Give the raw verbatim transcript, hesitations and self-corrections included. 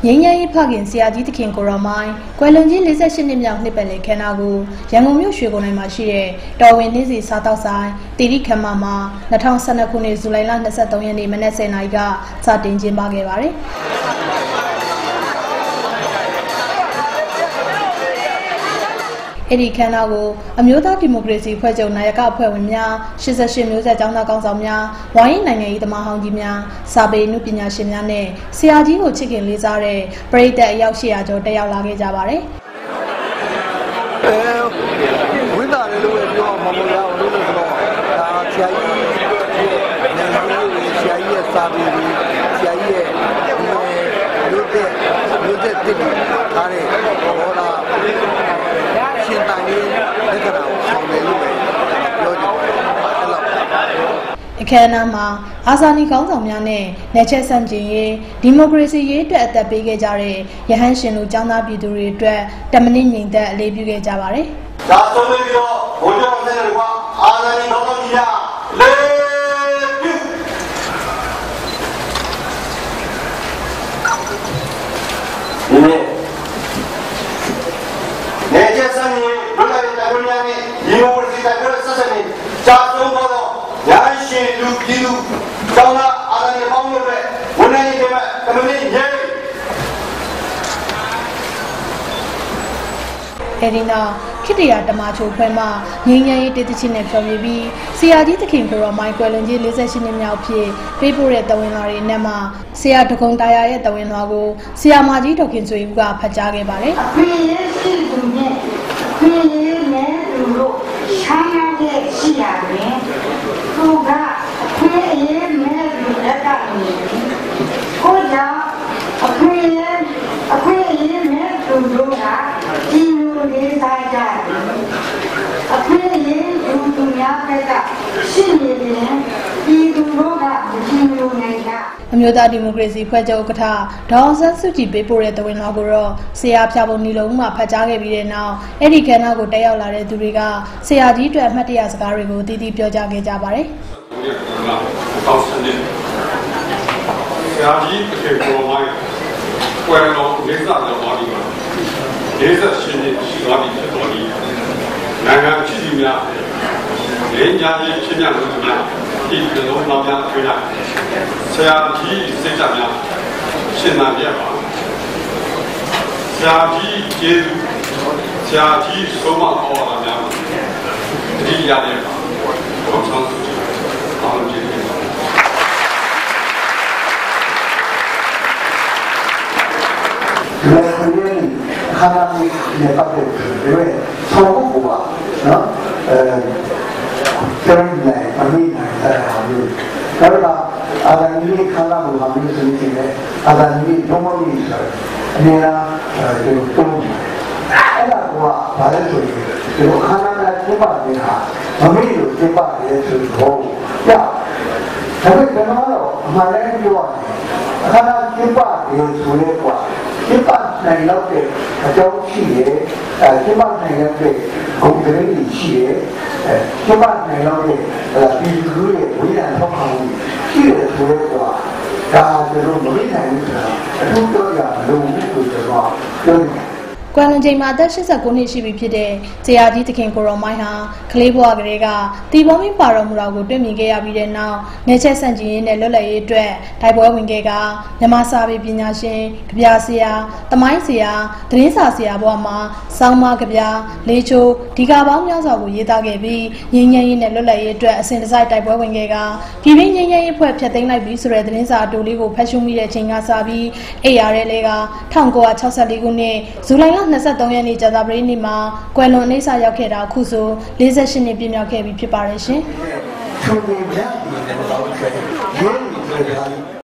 ငင်းငယ်ရေးဖခင်ဆရာကြီးသခင်ကိုရောမိုင်းကွယ်လွန်ကြီး၄၈နှစ်မြောက်နှစ်ပတ်လည်ခမ်းနားကိုရန်ကုန်မြို့ရွှေကုန်းတိုင်းမှာရှိတဲ့တော်ဝင်နှင်းစီစားတောက်ဆိုင်တီရီခမ်းမမှာ၂၀၁၂ခုနှစ်ဇူလိုင်လ၂၃ရက်နေ့မနက်၁၀နာရီကစတင်ကျင်းပခဲ့ပါတယ်။အဲ့ဒီခမ်းနားကိုအမျိုးသားဒီမိုကရေစီဖွဲ့ချုပ်နိုင်ရကအဖွဲ့ဝင်များ၈၈မျိုးဆက်ကျောင်းသားကောင်းဆောင်များဝိုင်းနိုင်ငံရေးသမားဟောင်းကြီးများစာပေနုပညာရှင်များနဲ့ဆရာကြီးကိုချစ်ခင်လေးစားတဲ့ပရိသတ်အယောက်၈ရာကျော်တက်ရောက်လာခဲ့ကြပါတယ်။အဲဝိသရလို့ပြောမှာမလို့ရအောင်လို့ဆိုတော့ဒါဆရာကြီးနိုင်ငံရေးဆရာကြီးရဲ့စာပေဆရာကြီးရဲ့မြို့တဲ့မြို့တဲ့တည်ထားတဲ့ဘောလာရှင်းတိုင်းလက္ခဏာကိုဆောင်တယ်လို့ပဲပြောကြတယ်အဲ့လောက်အခမ်းအနားမှာအာဇာနည်ကောင်းဆောင်များနဲ့နယ်ချက်ဆန့်ကျင်ရေးဒီမိုကရေစီရေးအတွက်အသက်ပေးခဲ့ကြတဲ့ရဟန်းရှင်လူကျောင်းသားပြည်သူတွေအတွက်တမနစ်ငြိမ်သက်အလေးပြုခဲ့ကြပါတယ်။ဒါဆိုပြီးတော့ဘုရားဆရာကအာဇာနည်ကောင်းဆောင်ကြီးလေးပြုဒီနေ့နယ်ချက်ဆန့်ကျင်ရေးဘုရားရဲ့တရားများနဲ့ဒီမိုကရေစီတရားဆက်ဆက်နေကြာဆုံးတော့ရဟန်းရှင်လူပြည်သူကျောင်းသားအာဇာနည်ပေါင်းတို့ရဲ့ဝန်ထမ်းတွေမှာကမ္ဘာကြီးရေးအဲဒီနောက်ခေတ္တရာတမချိုဖွဲမှငင်းငယ်ရေးတေးသချင်းနဲ့ဖြော်ပြပြီးဆရာကြီးသခင်ကိုရောမိုင်းကွယ်လွန်ကြီး၄၈နှစ်မြောက်ဖြစ်ပေးပို့တဲ့တဝင်းလွှာတွေနဲ့မှဆရာဒဂုံတာယာရဲ့တဝင်းလွှာကိုဆရာမကြီးဒေါခင်ဆွေဦးကဖတ်ကြားခဲ့ပါတယ်အဖေရဲ့ရှိသူနဲ့အဖေရဲ့နဲ့သူတို့ချမ်းသာတဲ့ရှိရတယ်သူကအဖေရဲ့နဲ့သူလက်ကနေကိုကြောင့်အဖေရဲ့အဖေရဲ့နဲ့သူတို့ကဒီလိုလေးစားကြတယ်အဖေရဲ့သူသူများကရှိနေတယ်ဒီသူတို့ကမရှိလို့နိုင်တာအမျိုးသားဒီမိုကရေစီဖွဲ့ချုပ်ဥက္ကဋ္ဌဒေါအောင်ဆန်းစုကြည်ပေးပို့တဲ့တဝင်းလွှာကိုတော့ဆရာဖျားပုံနီလုံးမှဖတ်ကြားခဲ့ပြီးတဲ့နောက်အဲ့ဒီခမ်းနားကိုတက်ရောက်လာတဲ့သူတွေကဆရာကြီးအတွက်အမှတ်တရစကားတွေကိုတည်တည်ပြောကြားခဲ့ကြပါတယ်ဆရာကြီးတစ်ခေတ်ပေါ်မှာကွယ်တော်လေးစားတော်ပါဒီမှာလေးစားရှင်ရှိသွားပြီဖြစ်တော်ဒီနိုင်ငံချစ်သူများလင်းညာကြီးချင်းများလို့များဒီလိုလောများအထွေးလာဆရာကြီးစိတ်ဓာတ်များရှင်းမှပြပါဆရာကြီးကျေးဇူးဆရာကြီးဆုံးမဟောတာများတတိယတဲ့ပါဘုရားဆုတောင်းကြည့်ဒီလိုမျိုးခါလာနေပတ်သက်တယ်ဆောင်းဖို့ပါနော်အဲကျန်တယ်အမိနိုင်တယ်ဟာလို့ဒါကအာဇာနည်ခါလာလို့ဟာမျိုးစနေတယ်အာဇာနည်ဘုံမကြီးဆိုအနေနဲ့ဒီတုံးအဲ့ဒါကဘာလဲဆိုရင်ဒီခါလာကကျင်းပါတယ်ဟာမမေ့လို့ကျင်းပါတယ်ဆိုတော့ပြဒါပေမဲ့ကျွန်တော်တော့အမှန်တည်းပြောရတယ်ခါလာကျင်းပါတယ်ဆိုရဲကွာကျင်းပနိုင်တော့တဲ့အကြောင်းရှိရဲ့အဲကျင်းပနိုင်တဲ့ဂုဏ်သတင်းရှိရဲ့အဲကျင်းပနိုင်တော့တဲ့ပြည်သူရဲ့ဝိညာဉ်ထောက်ခံမှုရှိတယ်ဆိုတော့ဒါကျွန်တော်မသိနိုင်ဘူးဆိုတာအထူးပြောရလို့ဆိုတော့ပြောနေကွယ်လွန်ချိန်မှာအသက်၈၉နှစ်ရှိပြီဖြစ်တဲ့ဆရာကြီးသခင်ကိုရောမိုင်းဟာကလေးဘဝကလေးကတီဘောမင်းပါတော်မူတော်ကိုတွေ့မြင်ခဲ့ရပြီးတဲ့နောက်နေချက်ဆန့်ကျင်ရေးနဲ့လွတ်လပ်ရေးအတွက်တိုက်ပွဲဝင်ခဲ့ကမြန်မာစာပေပညာရှင်ကဗျာဆရာတမိုင်းဆရာသတင်းစာဆရာဘဝမှာစောင်းမကဗျာလေးချိုးဒီကာပေါင်းများစွာကိုရေးသားခဲ့ပြီးငြိမ်းချမ်းရေးနဲ့လွတ်လပ်ရေးအတွက်အစဉ်တစိုက်တိုက်ပွဲဝင်ခဲ့ကပြည်ပငြိမ်းချမ်းရေးဖွဲ့ဖျက်သိမ်းလိုက်ပြီးဆိုတဲ့သတင်းစာအတူလေးကိုဖတ်ရှုမိတဲ့ချိန်ကစပြီးအိယာရဲလေးက၁၉၆၄ခုနှစ်ဇူလိုင်လ၂၃ရက်နေ့ကြာသပတေးနေ့မှာကွယ်လွန်အနေဆာရောက်ခဲ့တာအခုဆို၄၈နှစ်ပြည့်မြောက်ခဲ့ပြီဖြစ်ပါတယ်ရှင်။